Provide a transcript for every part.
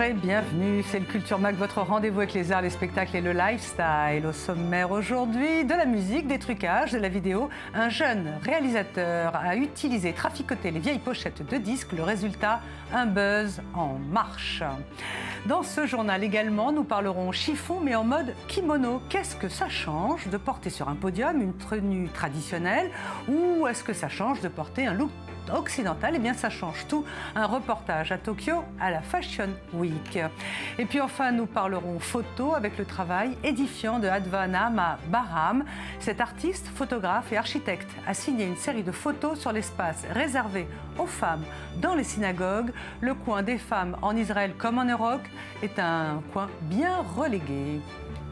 et bienvenue. C'est le Culture Mag, votre rendez-vous avec les arts, les spectacles et le lifestyle. Au sommaire aujourd'hui, de la musique, des trucages, de la vidéo. Un jeune réalisateur a utilisé, traficoté les vieilles pochettes de disques. Le résultat, un buzz en marche. Dans ce journal également, nous parlerons chiffon mais en mode kimono. Qu'est-ce que ça change de porter sur un podium une tenue traditionnelle ou est-ce que ça change de porter un look occidental? Eh bien, ça change tout. Un reportage à Tokyo à la Fashion Week. Et puis enfin, nous parlerons photo avec le travail édifiant de Advanama Bahram. Cet artiste, photographe et architecte a signé une série de photos sur l'espace réservé aux femmes dans les synagogues. Le coin des femmes en Israël comme en Europe est un coin bien relégué.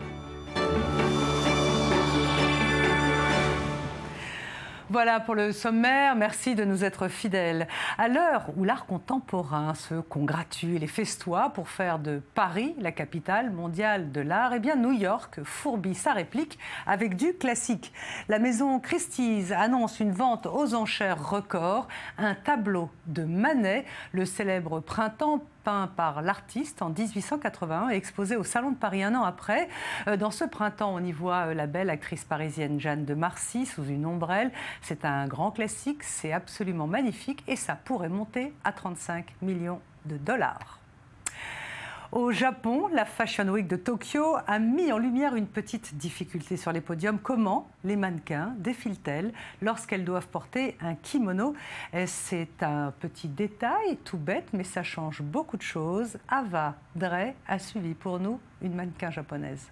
Voilà pour le sommaire, merci de nous être fidèles. À l'heure où l'art contemporain se congratule et festoie pour faire de Paris la capitale mondiale de l'art, eh bien New York fourbit sa réplique avec du classique. La maison Christie's annonce une vente aux enchères record, un tableau de Manet, le célèbre Printemps peint par l'artiste en 1881 et exposé au Salon de Paris un an après. Dans ce printemps, on y voit la belle actrice parisienne Jeanne de Marcy sous une ombrelle. C'est un grand classique, c'est absolument magnifique et ça pourrait monter à 35 millions de dollars. Au Japon, la Fashion Week de Tokyo a mis en lumière une petite difficulté sur les podiums. Comment les mannequins défilent-elles lorsqu'elles doivent porter un kimono? C'est un petit détail tout bête, mais ça change beaucoup de choses. Ava Dre a suivi pour nous une mannequin japonaise.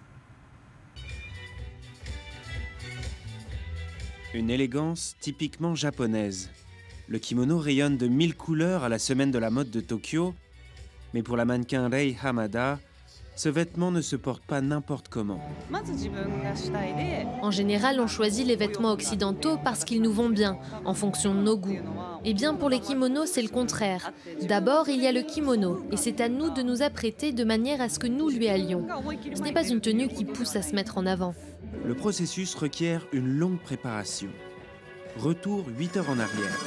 Une élégance typiquement japonaise. Le kimono rayonne de 1000 couleurs à la semaine de la mode de Tokyo. Mais pour la mannequin Rei Hamada, ce vêtement ne se porte pas n'importe comment. En général, on choisit les vêtements occidentaux parce qu'ils nous vont bien, en fonction de nos goûts. Eh bien, pour les kimonos, c'est le contraire. D'abord, il y a le kimono, et c'est à nous de nous apprêter de manière à ce que nous lui allions. Ce n'est pas une tenue qui pousse à se mettre en avant. Le processus requiert une longue préparation. Retour 8 heures en arrière.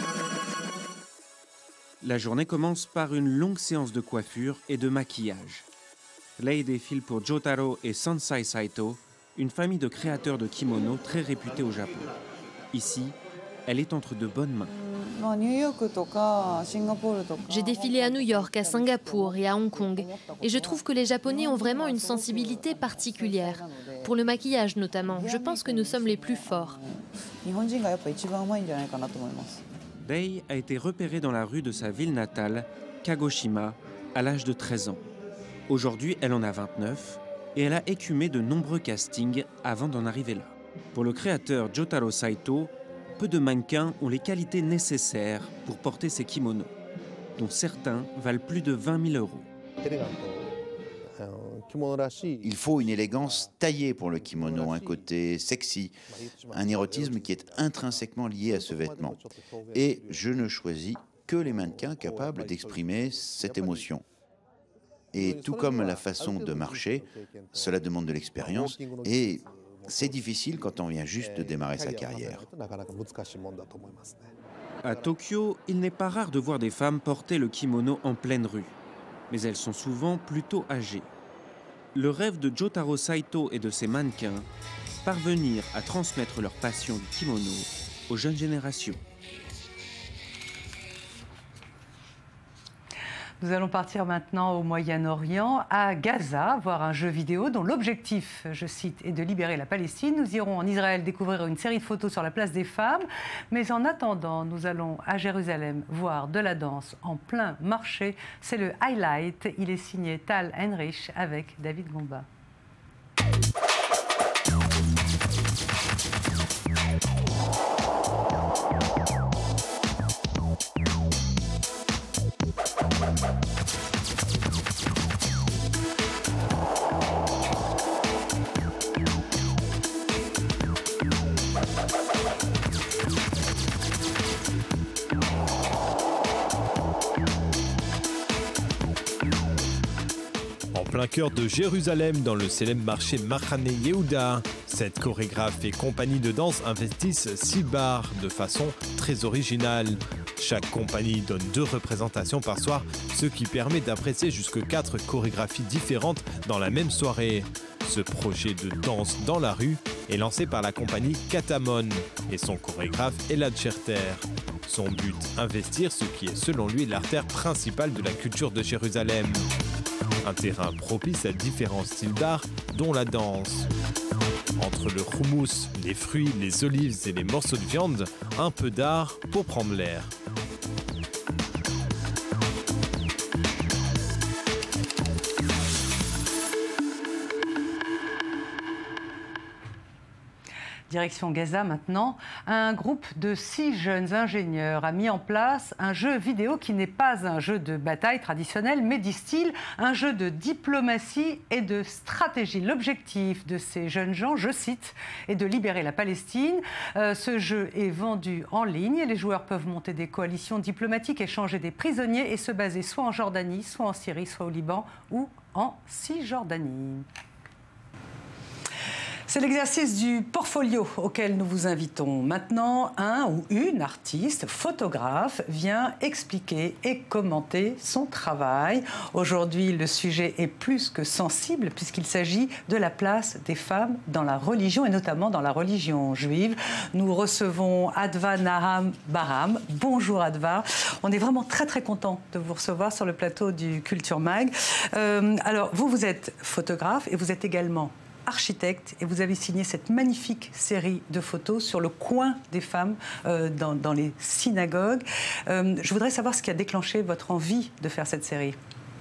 La journée commence par une longue séance de coiffure et de maquillage. Lei défile pour Jotaro et Sansai Saito, une famille de créateurs de kimonos très réputée au Japon. Ici, elle est entre de bonnes mains. J'ai défilé à New York, à Singapour et à Hong Kong. Et je trouve que les Japonais ont vraiment une sensibilité particulière. Pour le maquillage notamment, je pense que nous sommes les plus forts. Rei a été repérée dans la rue de sa ville natale, Kagoshima, à l'âge de 13 ans. Aujourd'hui, elle en a 29 et elle a écumé de nombreux castings avant d'en arriver là. Pour le créateur Jotaro Saito, peu de mannequins ont les qualités nécessaires pour porter ces kimonos, dont certains valent plus de 20 000 €. Il faut une élégance taillée pour le kimono, un côté sexy, un érotisme qui est intrinsèquement lié à ce vêtement. Et je ne choisis que les mannequins capables d'exprimer cette émotion. Et tout comme la façon de marcher, cela demande de l'expérience et c'est difficile quand on vient juste de démarrer sa carrière. À Tokyo, il n'est pas rare de voir des femmes porter le kimono en pleine rue, mais elles sont souvent plutôt âgées. Le rêve de Jotaro Saito et de ses mannequins, parvenir à transmettre leur passion du kimono aux jeunes générations. Nous allons partir maintenant au Moyen-Orient, à Gaza, voir un jeu vidéo dont l'objectif, je cite, est de libérer la Palestine. Nous irons en Israël découvrir une série de photos sur la place des femmes. Mais en attendant, nous allons à Jérusalem voir de la danse en plein marché. C'est le highlight. Il est signé Tal Heinrich avec David Gomba. plein cœur de Jérusalem, dans le célèbre marché Machane Yehuda. Cette chorégraphe et compagnie de danse investissent 6 bars de façon très originale. Chaque compagnie donne 2 représentations par soir, ce qui permet d'apprécier jusque 4 chorégraphies différentes dans la même soirée. Ce projet de danse dans la rue est lancé par la compagnie Katamon et son chorégraphe Elad Scherter. Son but, investir ce qui est selon lui l'artère principale de la culture de Jérusalem. Un terrain propice à différents styles d'art, dont la danse. Entre le houmous, les fruits, les olives et les morceaux de viande, un peu d'art pour prendre l'air. Direction Gaza maintenant, un groupe de 6 jeunes ingénieurs a mis en place un jeu vidéo qui n'est pas un jeu de bataille traditionnel, mais disent-ils un jeu de diplomatie et de stratégie. L'objectif de ces jeunes gens, je cite, est de libérer la Palestine. Ce jeu est vendu en ligne et les joueurs peuvent monter des coalitions diplomatiques, échanger des prisonniers et se baser soit en Jordanie, soit en Syrie, soit au Liban ou en Cisjordanie. C'est l'exercice du portfolio auquel nous vous invitons. Maintenant, un ou une artiste, photographe, vient expliquer et commenter son travail. Aujourd'hui, le sujet est plus que sensible puisqu'il s'agit de la place des femmes dans la religion et notamment dans la religion juive. Nous recevons Adva Naham Baram. Bonjour Adva. On est vraiment très content de vous recevoir sur le plateau du Culture Mag. Alors, vous êtes photographe et vous êtes également architecte et vous avez signé cette magnifique série de photos sur le coin des femmes dans les synagogues. Je voudrais savoir ce qui a déclenché votre envie de faire cette série.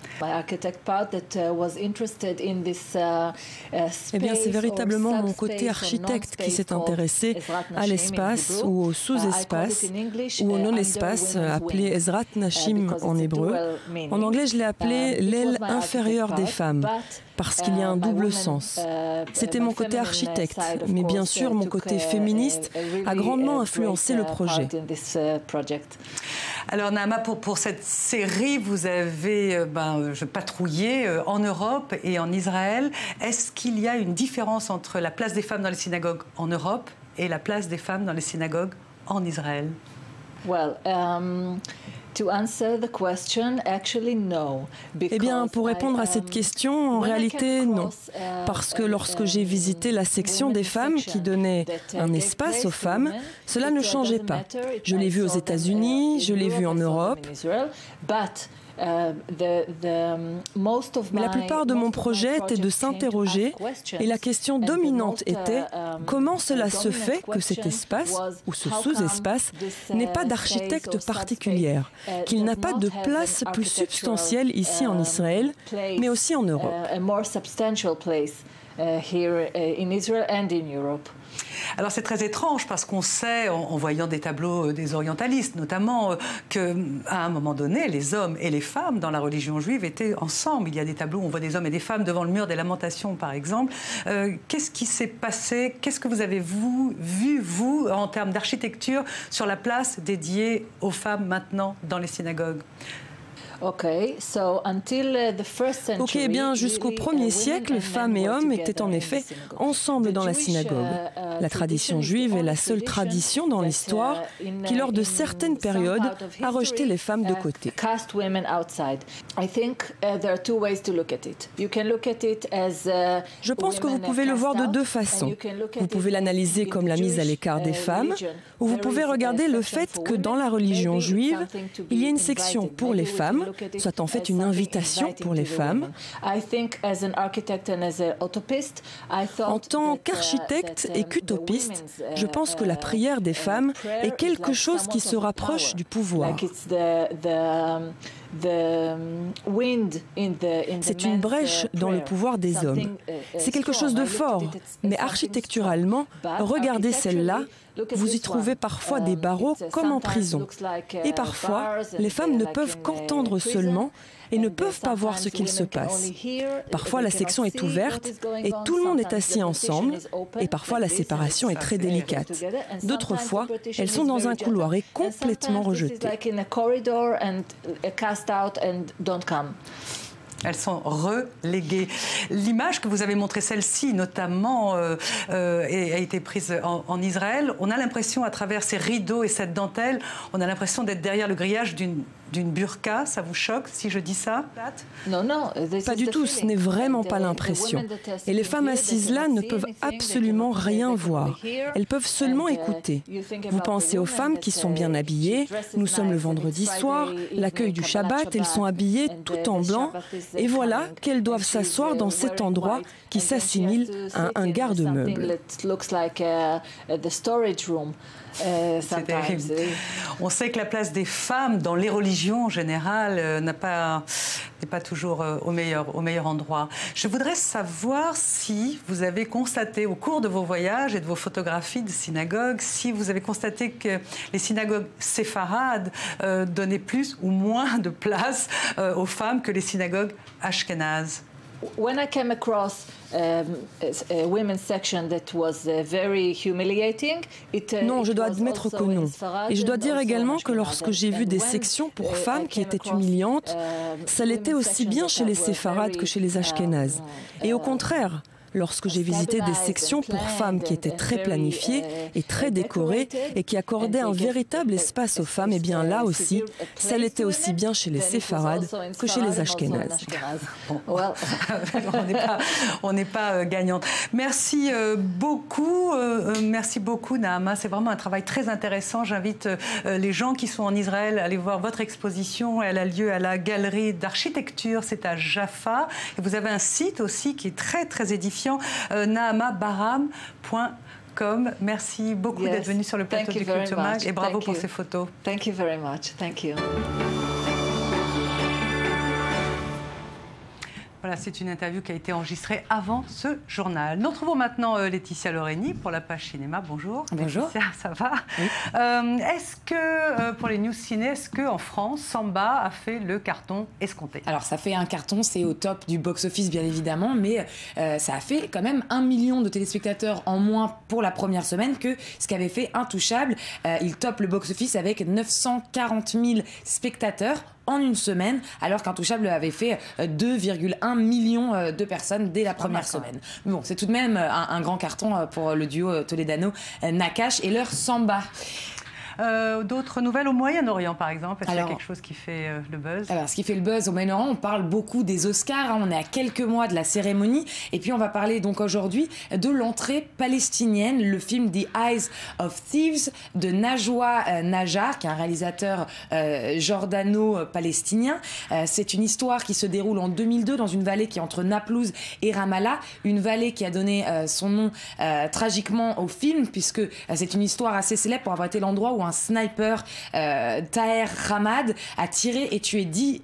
Eh bien, c'est véritablement mon côté architecte qui s'est intéressé à l'espace ou au sous-espace ou au non-espace appelé Ezrat Nashim en hébreu. En anglais, je l'ai appelé l'aile inférieure des femmes parce qu'il y a un double sens. C'était mon côté architecte, mais bien sûr, mon côté féministe a grandement influencé le projet. Alors, Naama, pour cette série, vous avez patrouillé en Europe et en Israël. Est-ce qu'il y a une différence entre la place des femmes dans les synagogues en Europe et la place des femmes dans les synagogues en Israël? Eh bien, pour répondre à cette question, en réalité, non. Parce que lorsque j'ai visité la section des femmes qui donnait un espace aux femmes, cela ne changeait pas. Je l'ai vu aux États-Unis, je l'ai vu en Europe. Mais la plupart de mon projet était de s'interroger et la question dominante était comment cela se fait que cet espace ou ce sous-espace n'est pas d'architecte particulière, qu'il n'a pas de place plus substantielle ici en Israël, mais aussi en Europe. Alors c'est très étrange parce qu'on sait, en voyant des tableaux des orientalistes notamment, qu'à un moment donné, les hommes et les femmes dans la religion juive étaient ensemble. Il y a des tableaux où on voit des hommes et des femmes devant le mur des lamentations, par exemple. Qu'est-ce qui s'est passé? Qu'est-ce que vous avez vu, vous, en termes d'architecture, sur la place dédiée aux femmes maintenant dans les synagogues? Ok, bien jusqu'au 1er siècle, femmes et hommes étaient en effet ensemble dans la synagogue. La tradition juive est la seule tradition dans l'histoire qui, lors de certaines périodes, a rejeté les femmes de côté. Je pense que vous pouvez le voir de 2 façons. Vous pouvez l'analyser comme la mise à l'écart des femmes, ou vous pouvez regarder le fait que dans la religion juive, il y a une section pour les femmes, soit en fait une invitation pour les femmes. En tant qu'architecte et qu'utopiste, je pense que la prière des femmes est quelque chose qui se rapproche du pouvoir. C'est une brèche dans le pouvoir des hommes. C'est quelque chose de fort, mais architecturalement, regardez celle-là, vous y trouvez parfois des barreaux comme en prison. Et parfois, les femmes ne peuvent qu'entendre seulement et ne peuvent pas voir ce qu'il se passe. Parfois, la section est ouverte et tout le monde est assis ensemble, et parfois la séparation est très délicate. D'autres fois, elles sont dans un couloir et complètement rejetées. Elles sont reléguées. L'image que vous avez montrée, celle-ci notamment, a été prise en Israël. On a l'impression, à travers ces rideaux et cette dentelle, on a l'impression d'être derrière le grillage d'une burqa. Ça vous choque si je dis ça? Non, pas du tout, ce n'est vraiment pas l'impression. Et les femmes assises là ne peuvent absolument rien voir. Elles peuvent seulement écouter. Vous pensez aux femmes qui sont bien habillées. Nous sommes le vendredi soir, l'accueil du Shabbat, elles sont habillées tout en blanc. Et voilà qu'elles doivent s'asseoir dans cet endroit qui s'assimile à un garde-meuble. C'est terrible. On sait que la place des femmes dans les religions en général n'est pas toujours au meilleur endroit. Je voudrais savoir si vous avez constaté au cours de vos voyages et de vos photographies de synagogues, si vous avez constaté que les synagogues séfarades donnaient plus ou moins de place aux femmes que les synagogues ashkénazes. When I came across a women's section that was very humiliating, non, je dois admettre que non. Et je dois dire également que lorsque j'ai vu des sections pour femmes qui étaient humiliantes, ça l'était aussi bien chez les séfarades que chez les ashkénazes. Et au contraire, lorsque j'ai visité des sections pour femmes qui étaient très planifiées et très décorées et qui accordaient un véritable espace aux femmes, et bien là aussi, ça l'était aussi bien chez les séfarades que chez les ashkénazes. On n'est pas gagnante. Merci beaucoup, Naama. C'est vraiment un travail très intéressant. J'invite les gens qui sont en Israël à aller voir votre exposition. Elle a lieu à la galerie d'architecture, c'est à Jaffa. Et vous avez un site aussi qui est très très édifiant. naamabaram.com. Merci beaucoup d'être venu sur le plateau du Culture Mag et bravo pour ces photos. Thank you very much. Thank you. Voilà, c'est une interview qui a été enregistrée avant ce journal. Nous retrouvons maintenant Laetitia Loreni pour la page cinéma. Bonjour. Bonjour. Laetitia, ça va? Oui. Est-ce que, pour les news ciné, est-ce qu'en France, Samba a fait le carton escompté? Alors, ça fait un carton, c'est au top du box-office, bien évidemment, mais ça a fait quand même 1 million de téléspectateurs en moins pour la première semaine que ce qu'avait fait Intouchable. Il top le box-office avec 940 000 spectateurs en une semaine, alors qu'Intouchable avait fait 2,1 millions de personnes dès la première semaine. Bon, c'est tout de même un grand carton pour le duo Toledano-Nakache et leur Samba. D'autres nouvelles au Moyen-Orient, par exemple? Est-ce qu'il y a quelque chose qui fait le buzz? Alors, ce qui fait le buzz au Moyen-Orient, on parle beaucoup des Oscars. On est à quelques mois de la cérémonie. Et puis, on va parler donc aujourd'hui de l'entrée palestinienne, le film The Eyes of Thieves de Najwa Najar, qui est un réalisateur jordano-palestinien. C'est une histoire qui se déroule en 2002 dans une vallée qui est entre Naplouse et Ramallah. Une vallée qui a donné son nom tragiquement au film, puisque c'est une histoire assez célèbre pour avoir été l'endroit où un sniper, Taher Hamad, a tiré et tué 10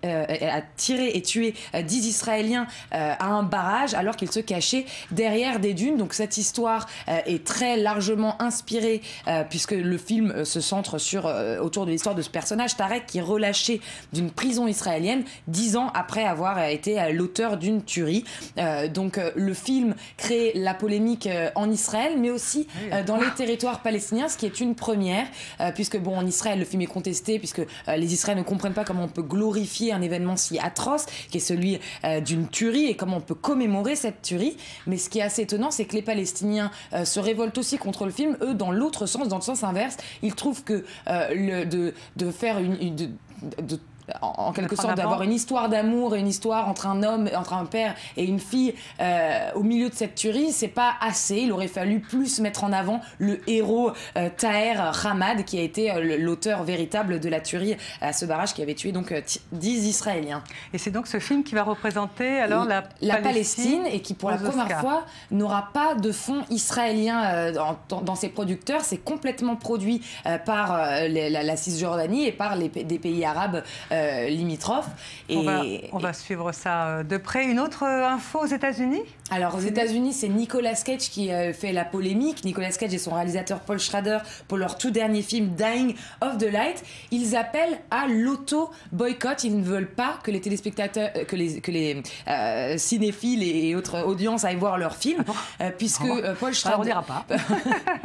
Israéliens à un barrage alors qu'ils se cachaient derrière des dunes. Donc cette histoire est très largement inspirée puisque le film se centre autour de l'histoire de ce personnage, Tarek, qui est relâché d'une prison israélienne 10 ans après avoir été l'auteur d'une tuerie. Donc le film crée la polémique en Israël, mais aussi dans les territoires palestiniens, ce qui est une première. Puisque bon, en Israël, le film est contesté, puisque les Israéliens ne comprennent pas comment on peut glorifier un événement si atroce, qui est celui d'une tuerie, et comment on peut commémorer cette tuerie. Mais ce qui est assez étonnant, c'est que les Palestiniens se révoltent aussi contre le film, eux, dans l'autre sens, dans le sens inverse. Ils trouvent que de faire en quelque sorte, d'avoir une histoire d'amour et une histoire entre un père et une fille au milieu de cette tuerie, c'est pas assez. Il aurait fallu plus mettre en avant le héros Taher Hamad, qui a été l'auteur véritable de la tuerie à ce barrage qui avait tué donc 10 Israéliens. Et c'est donc ce film qui va représenter alors la Palestine et qui pour la première fois n'aura pas de fonds israélien dans ses producteurs. C'est complètement produit par la Cisjordanie et par des pays arabes limitrophes. Et on va suivre ça de près. Une autre info aux États-Unis? Alors aux États-Unis, c'est Nicolas Cage qui fait la polémique. Nicolas Cage et son réalisateur Paul Schrader pour leur tout dernier film Dying of the Light. Ils appellent à l'auto-boycott. Ils ne veulent pas que les téléspectateurs, que les cinéphiles et autres audiences aillent voir leur film, puisque Paul Schrader. On dira pas.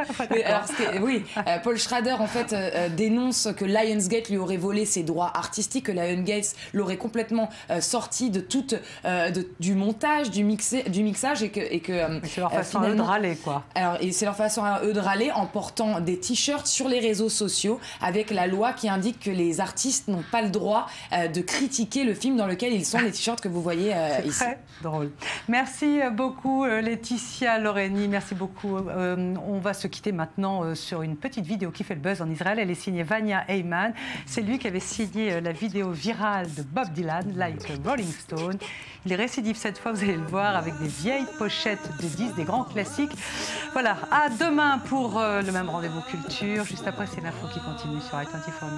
Paul Schrader en fait dénonce que Lionsgate lui aurait volé ses droits artistiques explique que Lionsgate l'aurait complètement sorti de toute du montage, du mixage et que c'est leur façon à eux de râler, quoi. Alors, et c'est leur façon à eux de râler en portant des t-shirts sur les réseaux sociaux avec la loi qui indique que les artistes n'ont pas le droit de critiquer le film dans lequel ils sont, les t-shirts que vous voyez ici. Très drôle. Merci beaucoup Laetitia Loreni, merci beaucoup. On va se quitter maintenant sur une petite vidéo qui fait le buzz en Israël. Elle est signée Vania Heyman. C'est lui qui avait signé la vidéo virale de Bob Dylan, Like a Rolling Stone. Il est récidive cette fois, vous allez le voir, avec des vieilles pochettes de disques, des grands classiques. Voilà, à demain pour le même rendez-vous culture. Juste après, c'est l'info qui continue sur i24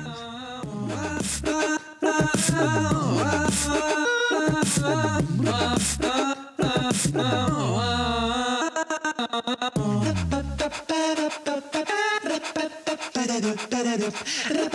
News.